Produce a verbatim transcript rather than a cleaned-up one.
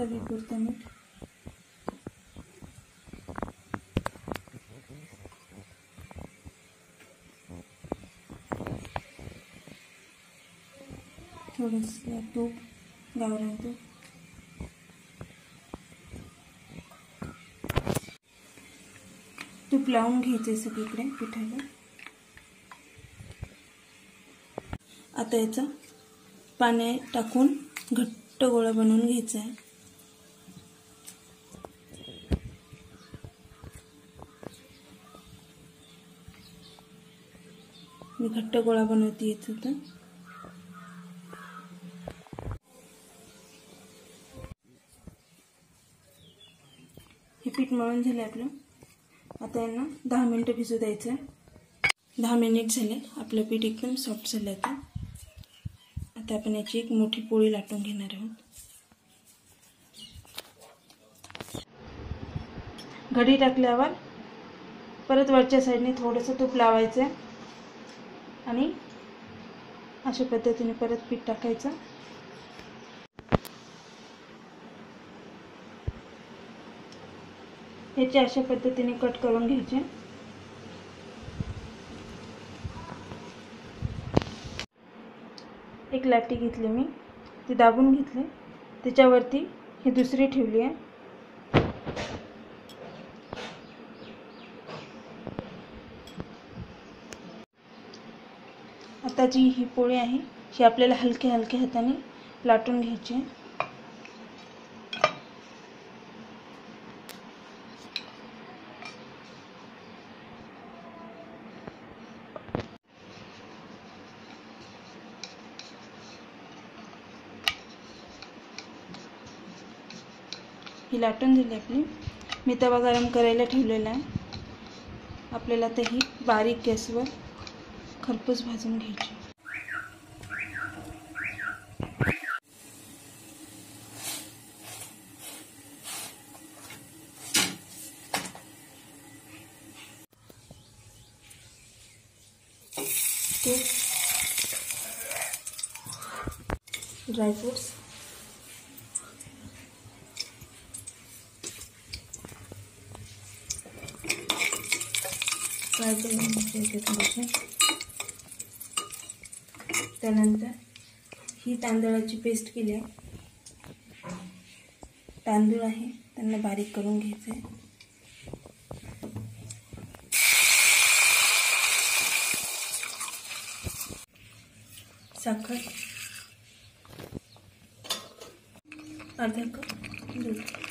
चवीपुरतं मीठ, थोडंसं तूप, गावरान तूप, तूप लावून घ्यायचे सगळीकडे पिठाला। आता याचा पाणी टाकून घट्ट गोळा बनवून घ्यायचा आहे। मी घट्ट गोळा बनवते याचा तर हे पीठ मळून झाले आपलं। आता यांना दहा मिनिटं भिजू द्यायचं आहे। दहा मिनिट झाले, आपलं पीठ एकदम सॉफ्ट झालं आता। आता आपण याची एक मोठी पोळी लाटून घेणार आहोत। घडी टाकल्यावर परत वरच्या साईडने थोडंसं तूप लावायचं आणि अशा पद्धतीने परत पीठ टाकायचं। याचे अशा पद्धतीने कट करून घ्यायचे। एक लाटी घेतली मी, ती दाबून घेतली, त्याच्यावरती ही दुसरी ठेवली आहे। आता जी ही पोळी आहे ही आपल्याला हलक्या हलक्या हाताने लाटून घ्यायची आहे। ही लाटून झाली आपली। मी तवा गरम करायला ठेवलेला आहे। आपल्याला आता ही बारीक गॅसवर खरपूस भाजून घ्यायची। ड्रायफ्रूट्स, त्यानंतर ही तांदळाची पेस्ट केली आहे। तांदूळ आहे त्यांना बारीक करून घ्यायचं आहे। साखर, अर्धा कप दूध,